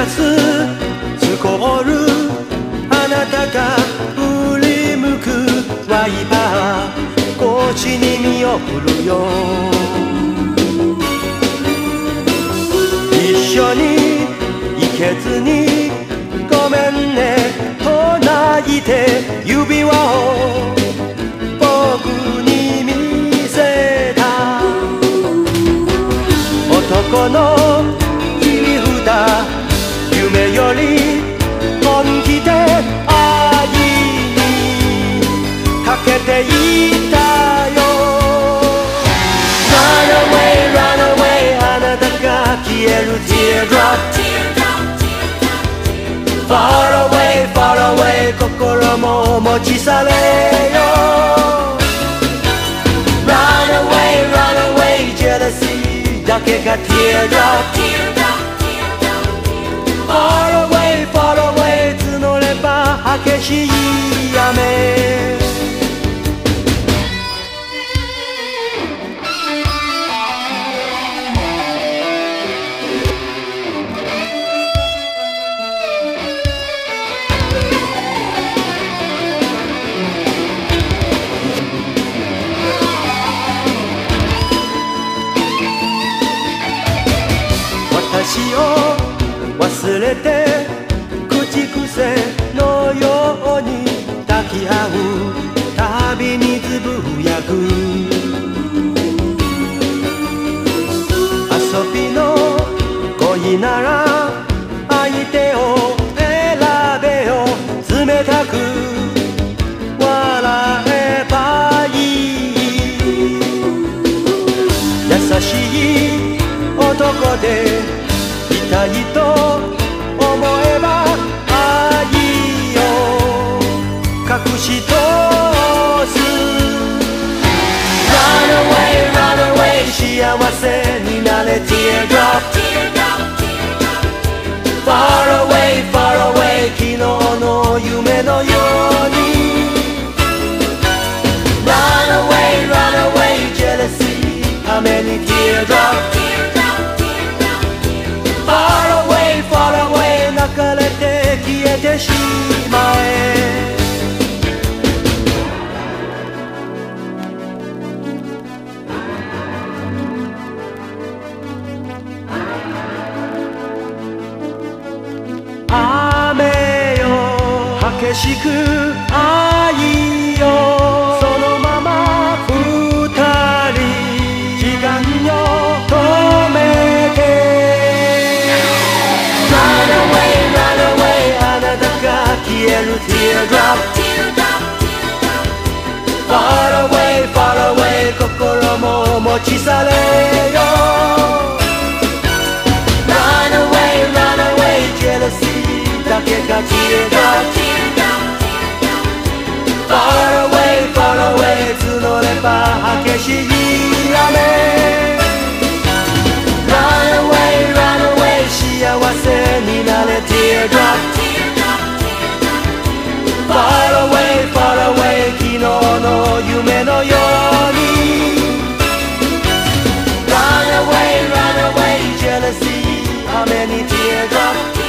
出すスコール、あなたが振り向くワイパー、腰に見送るよ。一緒に行けずにごめんねと泣いて指輪を僕に見せた。男の切り札、夢より本気で愛にかけていたよ。 Run away, run away あなたが消える Teardrop Far away, far away 心も持ち去れよ。 Run away, run away ジェラシーだけが Teardrop Far away, far away 募れば激しい雨。私を忘れて口癖のように抱き合うたびにつぶやく。遊びの恋なら相手を選べよ。冷たく笑えばいい。優しい男でいたいと思えば愛を隠し通す。 Run away, run away 幸せになれ Teardrop Far away, far away 昨日の夢のように Run away, run away Jealousy 雨に Teardrop Far away, far away 泣かれて消えてしまえ。雨よ激しく愛よそのまま二人時間よ止めて。 Run away, run away あなたが消える Teardrop Far away, far away 心も持ち去れよ。 Run away, run away Jealousy だけが Teardrop Far away, far away 募れば激しい雨。 Run away, run away 幸せになれ Teardrop Far away, far away 昨日の夢のように Run away, run away Jealousy 雨に Teardrop